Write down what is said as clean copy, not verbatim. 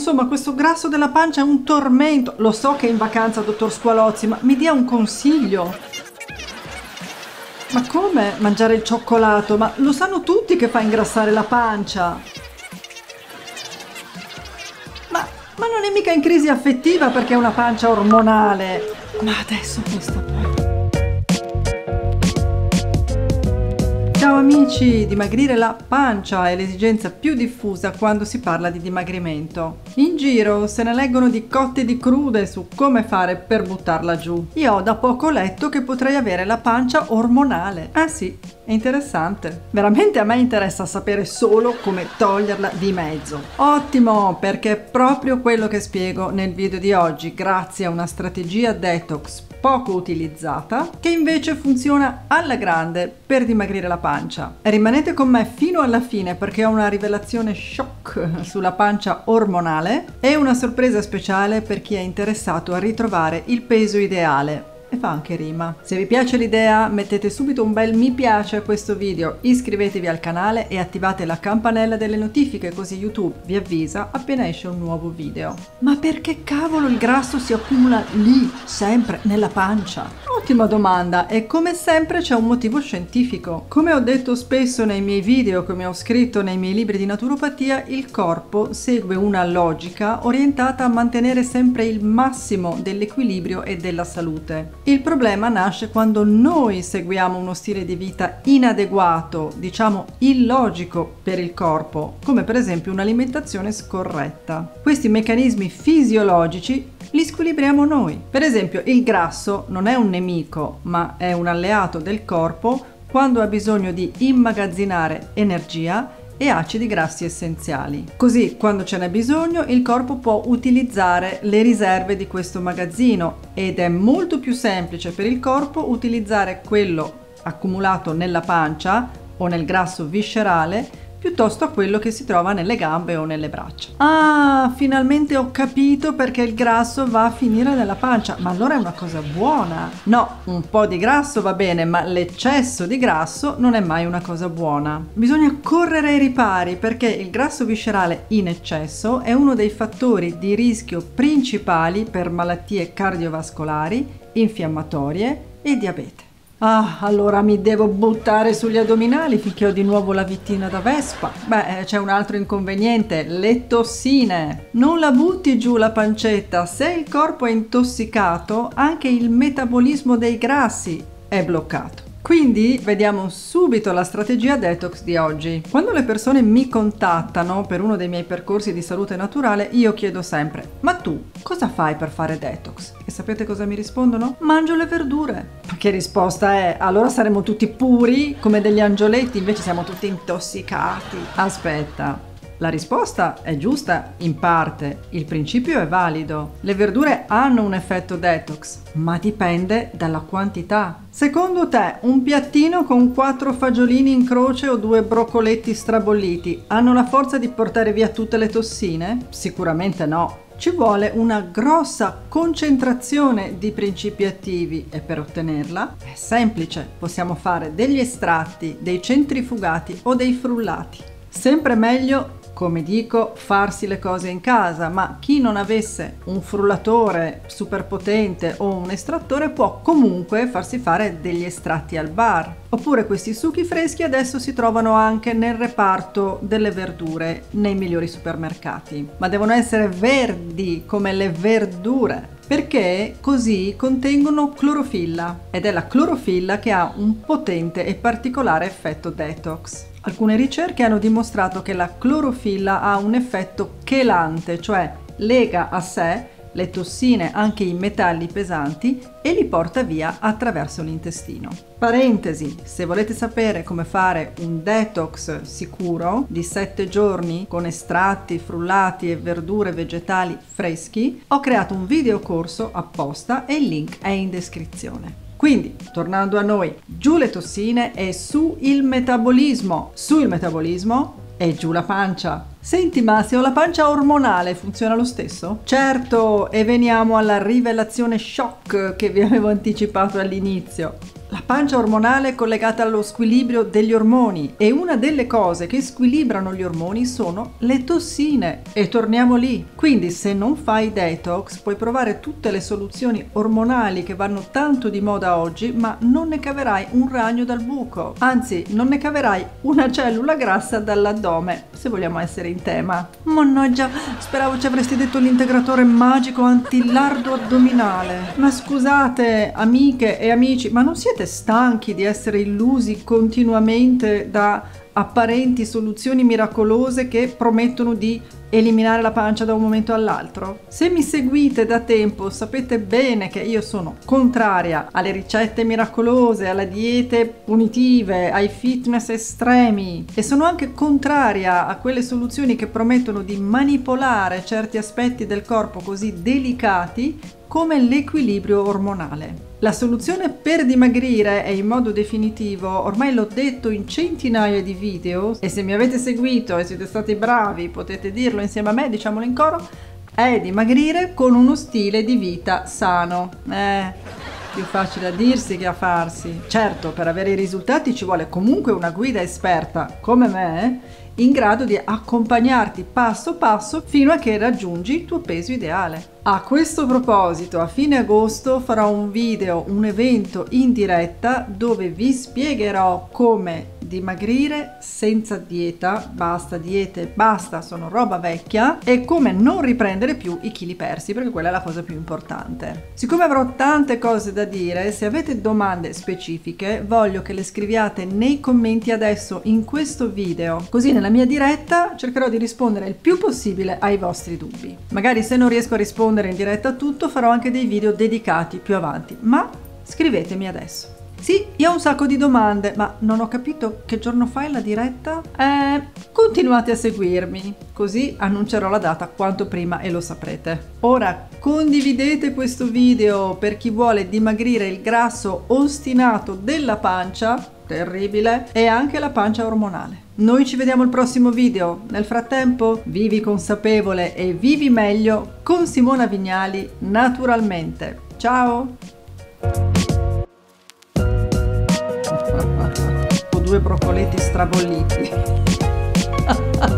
insomma questo grasso della pancia è un tormento. Lo so che è in vacanza, dottor Squalozzi, ma mi dia un consiglio. Ma come mangiare il cioccolato? Ma lo sanno tutti che fa ingrassare la pancia. Ma non è mica in crisi affettiva perché è una pancia ormonale. Ma adesso questa poi. Ciao amici, dimagrire la pancia è l'esigenza più diffusa quando si parla di dimagrimento. In giro se ne leggono di cotte e di crude su come fare per buttarla giù. Io ho da poco letto che potrei avere la pancia ormonale. Ah sì, è interessante. Veramente a me interessa sapere solo come toglierla di mezzo. Ottimo, perché è proprio quello che spiego nel video di oggi, grazie a una strategia detox poco utilizzata, che invece funziona alla grande per dimagrire la pancia. Rimanete con me fino alla fine perché ho una rivelazione shock sulla pancia ormonale e una sorpresa speciale per chi è interessato a ritrovare il peso ideale. E fa anche rima. Se vi piace l'idea, mettete subito un bel mi piace a questo video, iscrivetevi al canale e attivate la campanella delle notifiche così YouTube vi avvisa appena esce un nuovo video. Ma perché cavolo il grasso si accumula lì, sempre, nella pancia? Ottima domanda e come sempre c'è un motivo scientifico. Come ho detto spesso nei miei video, come ho scritto nei miei libri di naturopatia, il corpo segue una logica orientata a mantenere sempre il massimo dell'equilibrio e della salute. Il problema nasce quando noi seguiamo uno stile di vita inadeguato, diciamo illogico per il corpo, come per esempio un'alimentazione scorretta. Questi meccanismi fisiologici li squilibriamo noi. Per esempio, il grasso non è un nemico, ma è un alleato del corpo quando ha bisogno di immagazzinare energia e acidi grassi essenziali. Così, quando ce n'è bisogno, il corpo può utilizzare le riserve di questo magazzino ed è molto più semplice per il corpo utilizzare quello accumulato nella pancia o nel grasso viscerale piuttosto a quello che si trova nelle gambe o nelle braccia. Ah, finalmente ho capito perché il grasso va a finire nella pancia, ma allora è una cosa buona. No, un po' di grasso va bene, ma l'eccesso di grasso non è mai una cosa buona. Bisogna correre ai ripari perché il grasso viscerale in eccesso è uno dei fattori di rischio principali per malattie cardiovascolari, infiammatorie e diabete. Ah, allora mi devo buttare sugli addominali finché ho di nuovo la vittina da Vespa. Beh, c'è un altro inconveniente, le tossine. Non la butti giù la pancetta, se il corpo è intossicato, anche il metabolismo dei grassi è bloccato. Quindi vediamo subito la strategia detox di oggi. Quando le persone mi contattano per uno dei miei percorsi di salute naturale, io chiedo sempre: ma tu cosa fai per fare detox? E sapete cosa mi rispondono? Mangio le verdure. Ma che risposta è? Allora saremo tutti puri come degli angioletti, invece siamo tutti intossicati. Aspetta. La risposta è giusta in parte, il principio è valido. Le verdure hanno un effetto detox, ma dipende dalla quantità. Secondo te, un piattino con 4 fagiolini in croce o 2 broccoletti strabolliti hanno la forza di portare via tutte le tossine? Sicuramente no. Ci vuole una grossa concentrazione di principi attivi e per ottenerla è semplice, possiamo fare degli estratti, dei centrifugati o dei frullati. Sempre meglio, come dico, farsi le cose in casa, ma chi non avesse un frullatore super potente o un estrattore può comunque farsi fare degli estratti al bar. Oppure questi succhi freschi adesso si trovano anche nel reparto delle verdure nei migliori supermercati, ma devono essere verdi come le verdure, perché così contengono clorofilla ed è la clorofilla che ha un potente e particolare effetto detox. Alcune ricerche hanno dimostrato che la clorofilla ha un effetto chelante, cioè lega a sé le tossine, anche i metalli pesanti, e li porta via attraverso l'intestino. Parentesi, se volete sapere come fare un detox sicuro di 7 giorni con estratti, frullati e verdure vegetali freschi, ho creato un videocorso apposta e il link è in descrizione. Quindi, tornando a noi, giù le tossine e su il metabolismo. Su il metabolismo e giù la pancia. Senti, ma se ho la pancia ormonale funziona lo stesso? Certo, e veniamo alla rivelazione shock che vi avevo anticipato all'inizio. La pancia ormonale è collegata allo squilibrio degli ormoni e una delle cose che squilibrano gli ormoni sono le tossine. E torniamo lì. Quindi se non fai detox puoi provare tutte le soluzioni ormonali che vanno tanto di moda oggi, ma non ne caverai un ragno dal buco. Anzi, non ne caverai una cellula grassa dall'addome, se vogliamo essere in tema. Mannaggia, speravo ci avresti detto l'integratore magico anti-lardo addominale. Ma scusate, amiche e amici, ma non siete stanchi di essere illusi continuamente da apparenti soluzioni miracolose che promettono di eliminare la pancia da un momento all'altro? Se mi seguite da tempo sapete bene che io sono contraria alle ricette miracolose, alle diete punitive, ai fitness estremi, e sono anche contraria a quelle soluzioni che promettono di manipolare certi aspetti del corpo così delicati come l'equilibrio ormonale. La soluzione per dimagrire è in modo definitivo, ormai l'ho detto in centinaia di video, e se mi avete seguito e siete stati bravi potete dirlo insieme a me, diciamolo in coro, è dimagrire con uno stile di vita sano. Più facile a dirsi che a farsi. Certo, per avere i risultati ci vuole comunque una guida esperta come me, in grado di accompagnarti passo passo fino a che raggiungi il tuo peso ideale. A questo proposito, a fine agosto farò un evento in diretta dove vi spiegherò come dimagrire senza dieta, basta diete, basta, sono roba vecchia, e come non riprendere più i chili persi, perché quella è la cosa più importante. Siccome avrò tante cose da dire, se avete domande specifiche voglio che le scriviate nei commenti adesso in questo video, così nella mia diretta cercherò di rispondere il più possibile ai vostri dubbi. Magari se non riesco a rispondere in diretta a tutto farò anche dei video dedicati più avanti, ma scrivetemi adesso. Sì, io ho un sacco di domande, ma non ho capito che giorno fai la diretta? Continuate a seguirmi, così annuncerò la data quanto prima e lo saprete. Ora condividete questo video per chi vuole dimagrire il grasso ostinato della pancia, terribile, e anche la pancia ormonale. Noi ci vediamo al prossimo video. Nel frattempo, vivi consapevole e vivi meglio con Simona Vignali naturalmente. Ciao! Ho due broccoletti strabolliti.